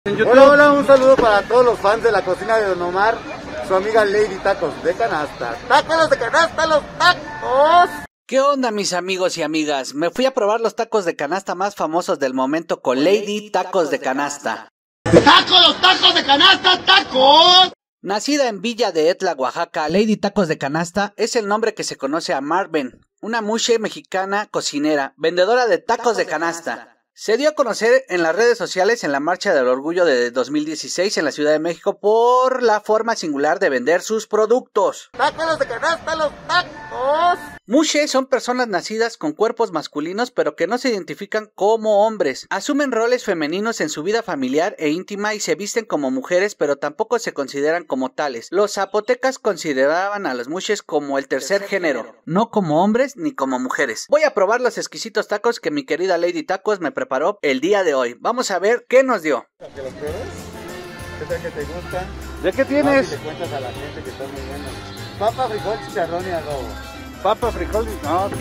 En YouTube. Hola, hola, un saludo para todos los fans de la cocina de Don Omar, su amiga Lady Tacos de Canasta. ¡Tacos de canasta, los tacos! ¿Qué onda, mis amigos y amigas? Me fui a probar los tacos de canasta más famosos del momento con Lady Tacos de Canasta. ¡Tacos, los tacos de canasta, tacos! Nacida en Villa de Etla, Oaxaca, Lady Tacos de Canasta es el nombre que se conoce a Marben, una mushe mexicana cocinera, vendedora de tacos de canasta. Se dio a conocer en las redes sociales en la Marcha del Orgullo de 2016 en la Ciudad de México por la forma singular de vender sus productos. ¡Tacos de canasta, los tacos! Mushe son personas nacidas con cuerpos masculinos pero que no se identifican como hombres. Asumen roles femeninos en su vida familiar e íntima y se visten como mujeres pero tampoco se consideran como tales. Los zapotecas consideraban a los mushes como el tercer género, no como hombres ni como mujeres. Voy a probar los exquisitos tacos que mi querida Lady Tacos me preparó el día de hoy. Vamos a ver qué nos dio. ¿Que los pruebes? ¿Qué tal que te gustan? ¿De qué tienes? Te cuentas a la gente que están muy buenos. Papa, frijol, chicharrón y adobo. Papa, frijol, ok.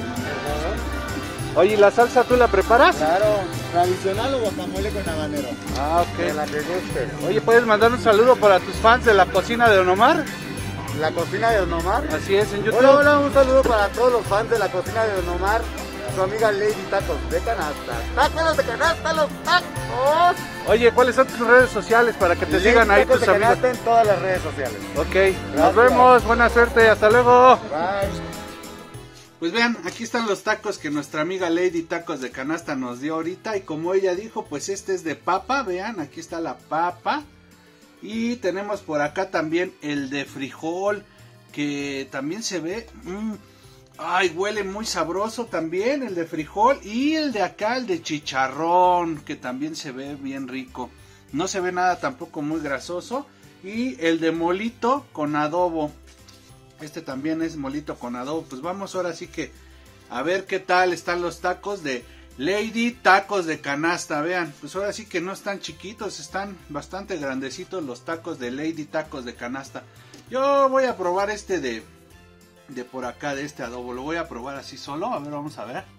Oye, ¿y la salsa tú la preparas? Claro, tradicional o guacamole con habanero. Ah, ok. De la que guste. Oye, ¿puedes mandar un saludo para tus fans de la cocina de Don Omar? La cocina de Don Omar. Así es, en YouTube. Hola, hola, un saludo para todos los fans de la cocina de Don Omar, su amiga Lady Tacos de Canasta. ¡Tacos de canasta, los tacos! Oye, ¿cuáles son tus redes sociales para que te sigan ahí Tacos tus de amigos? Canasta en todas las redes sociales. Ok, nos vemos, buena suerte, hasta luego. Bye. Pues vean, aquí están los tacos que nuestra amiga Lady Tacos de Canasta nos dio ahorita. Y como ella dijo, pues este es de papa, vean, aquí está la papa. Y tenemos por acá también el de frijol, que también se ve... ay, huele muy sabroso también el de frijol. Y el de acá, el de chicharrón, que también se ve bien rico. No se ve nada tampoco muy grasoso. Y el de molito con adobo. Este también es molito con adobo. Pues vamos ahora sí que a ver qué tal están los tacos de Lady Tacos de Canasta. Vean, pues ahora sí que no están chiquitos, están bastante grandecitos los tacos de Lady Tacos de Canasta. Yo voy a probar este de por acá, de este adobo. Lo voy a probar así solo. A ver, vamos a ver.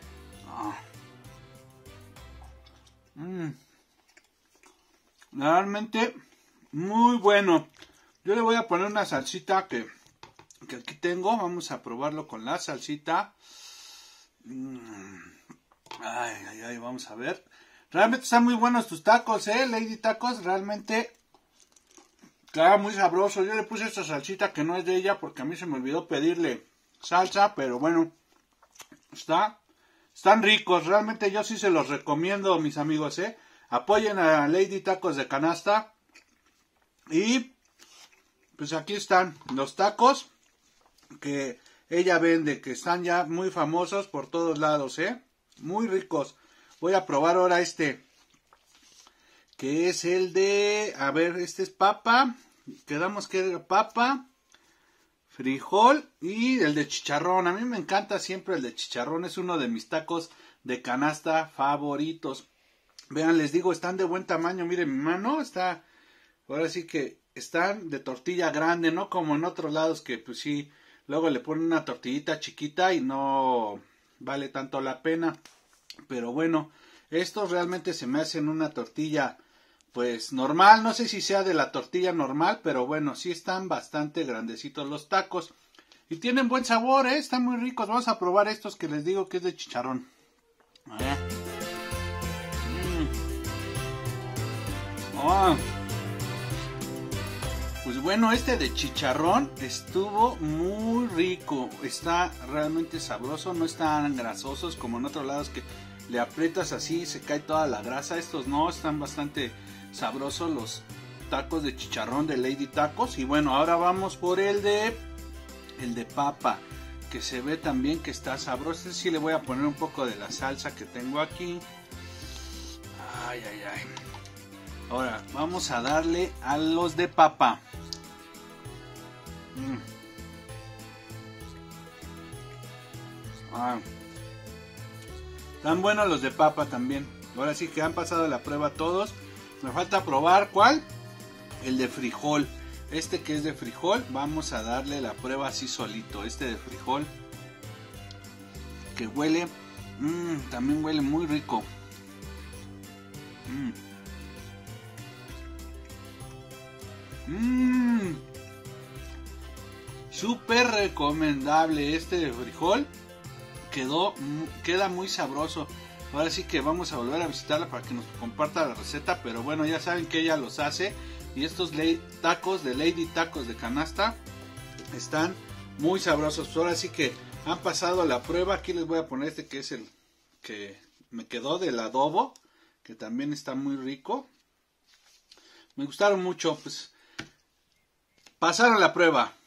Realmente muy bueno. Yo le voy a poner una salsita que aquí tengo. Vamos a probarlo con la salsita. Ay, vamos a ver. Realmente están muy buenos tus tacos, Lady Tacos. Realmente está muy sabroso. Yo le puse esta salsita que no es de ella porque a mí se me olvidó pedirle salsa, pero bueno, están ricos. Realmente yo sí se los recomiendo, mis amigos, Apoyen a Lady Tacos de Canasta. Y pues aquí están los tacos que ella vende, que están ya muy famosos por todos lados, muy ricos. Voy a probar ahora este, que es el de, a ver, este es papa, quedamos que era papa, frijol y el de chicharrón. A mí me encanta siempre el de chicharrón, es uno de mis tacos de canasta favoritos. Vean, les digo, están de buen tamaño. Miren, mi mano está, ahora sí que están de tortilla grande, no como en otros lados que pues sí, luego le ponen una tortillita chiquita y no vale tanto la pena. Pero bueno, estos realmente se me hacen una tortilla pues normal. No sé si sea de la tortilla normal, pero bueno, sí están bastante grandecitos los tacos. Y tienen buen sabor, están muy ricos. Vamos a probar estos que les digo que es de chicharrón. A ver. Pues bueno, este de chicharrón estuvo muy rico, está realmente sabroso, no están grasosos como en otros lados que le aprietas así y se cae toda la grasa. Estos no, están bastante sabrosos los tacos de chicharrón de Lady Tacos. Y bueno, ahora vamos por el de papa, que se ve también que está sabroso. Este sí le voy a poner un poco de la salsa que tengo aquí. Ay. Ahora vamos a darle a los de papa. Están buenos los de papa también. Ahora sí que han pasado la prueba todos. Me falta probar ¿cuál? El de frijol. Este que es de frijol, vamos a darle la prueba así solito. Este de frijol, que huele, también huele muy rico. Súper recomendable este frijol. Queda muy sabroso. Ahora sí que vamos a volver a visitarla para que nos comparta la receta. Pero bueno, ya saben que ella los hace. Y estos tacos de Lady Tacos de Canasta están muy sabrosos. Ahora sí que han pasado la prueba. Aquí les voy a poner este que es el que me quedó del adobo, que también está muy rico. Me gustaron mucho. Pues pasaron la prueba.